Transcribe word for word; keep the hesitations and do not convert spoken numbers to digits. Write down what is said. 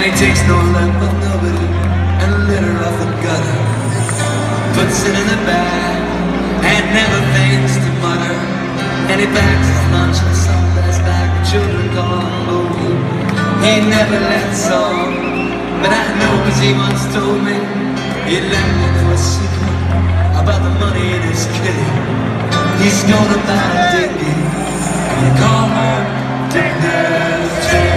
And he takes no love of nobody and a litter off the gutter, puts it in the bag and never thinks to mutter. And he packs his lunch in some last bag, children call him Bogey. He never lets on, but I know cause he once told me he let me know a secret about the money in his kitty. He's gonna buy a dinghy and call her Dickness.